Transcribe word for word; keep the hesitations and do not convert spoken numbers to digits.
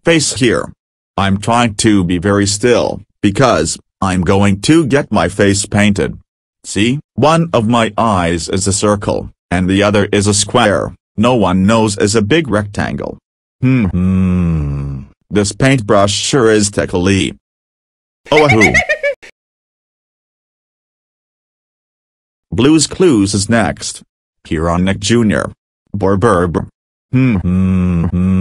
face here. I'm trying to be very still, because I'm going to get my face painted. See, one of my eyes is a circle, and the other is a square. No one knows is a big rectangle. Hmm. Hmm. This paintbrush sure is tickly. Oh ahoo. Blue's Clues is next. Here on Nick Junior Burr burr burr. Hmm. Hmm. Hmm.